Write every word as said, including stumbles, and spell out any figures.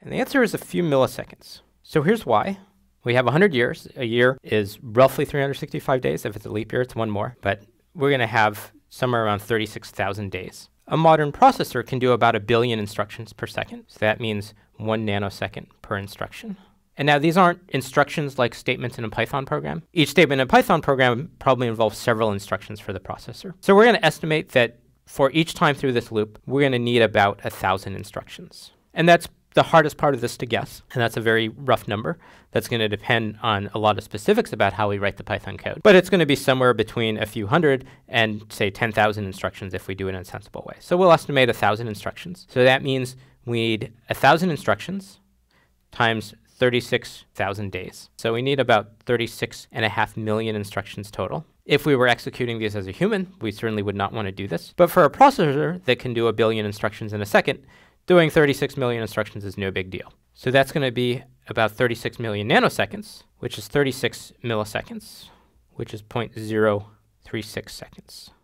And the answer is a few milliseconds. So here's why. We have one hundred years. A year is roughly three hundred sixty-five days. If it's a leap year, it's one more. But we're going to have somewhere around thirty-six thousand days. A modern processor can do about a billion instructions per second. So that means one nanosecond per instruction. And now these aren't instructions like statements in a Python program. Each statement in a Python program probably involves several instructions for the processor. So we're going to estimate that for each time through this loop, we're going to need about a thousand instructions. And that's the hardest part of this to guess. And that's a very rough number. That's going to depend on a lot of specifics about how we write the Python code. But it's going to be somewhere between a few hundred and, say, ten thousand instructions if we do it in a sensible way. So we'll estimate one thousand instructions. So that means we need one thousand instructions times thirty-six thousand days. So we need about thirty-six and a half million instructions total. If we were executing these as a human, we certainly would not want to do this. But for a processor that can do a billion instructions in a second, doing thirty-six million instructions is no big deal. So that's going to be about thirty-six million nanoseconds, which is thirty-six milliseconds, which is zero point zero three six seconds.